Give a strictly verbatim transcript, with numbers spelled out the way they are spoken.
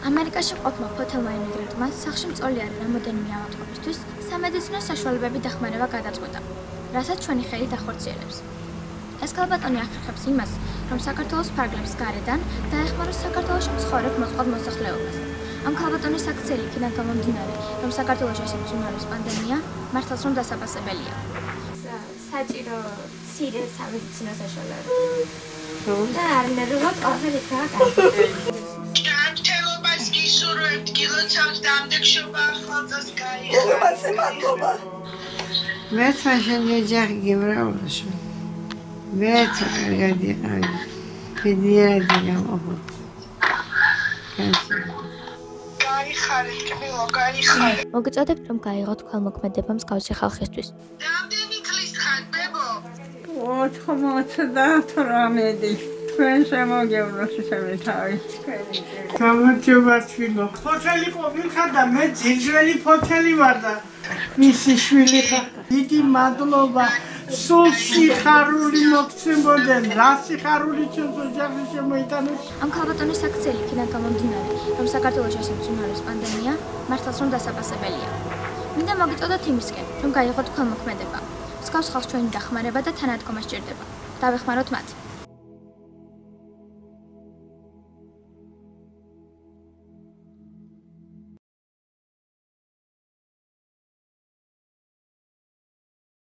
ამერიკაში ყოფმა ფოთელმა იმიგრანტმა სახლში მწოლიარე რამოდენიმე ავადმყოფისთვის სამედიცინო საშუალებები დახმარება გადაწყვიტა, რასაც ჩვენი ხელი დახორციელებს. ეს ქალბატონი ახერხებს იმას, რომ საქართველოს ფარგლებს გარედან დაეხმაროს საქართველოში მცხოვრებ მოწყობილ მოსახლეობას. ამ ქალბატონის აქციელი იქიდან გამომდინარე, რომ საქართველოში შემცვენარებს პანდემია, მართლაც რომ დასაბასებელია. საჭირო მცირე სამედიცინო საშუალებები. და არნერულად ყველაფერი იქნება კარგი. ჯანმრთელობას გისურვებთ, გილოცავთ დამდეგშობა ახალწელს გაიხაროთ. მეც მაშინ ეჯახი გემრავლაშო. მეც გადიყავი. ფედერადი გამოფოთ. გაიხარეთ, კბილო, გაიხარეთ. მოგეწოდებთ, რომ გაიღოთ ქველმოქმედება მსგავსი ხალხისთვის. რამდენი წლის ხარ, ბებო? ოთხმოცდაათვრამეტი. ჩვენ შემოგევლოში შემეთავი. გამარჯობა თვილო. ფოთელი ყოფილხარ და მე ძირძველი ფოთელი ვარ და მისი შვილი ხარ. დიდი მადლობა. სულ სიხარული მოგცემოდენ, რა სიხარული ჩვენს ოჯახში შემოიტანეთ. ამ ქალბატონის აქციელი იქიდან გამომდინარე, რომ საქართველოში შემცვენარებს პანდემია, მართლაც რომ დასაბასებელია. მინდა მოგეწოდოთ იმისკენ, რომ გაიღოთ ქველმოქმედება. მსგავს ხალხს ჩვენი დახმარება და თანადგომა სჭირდება. დავეხმაროთ მათ.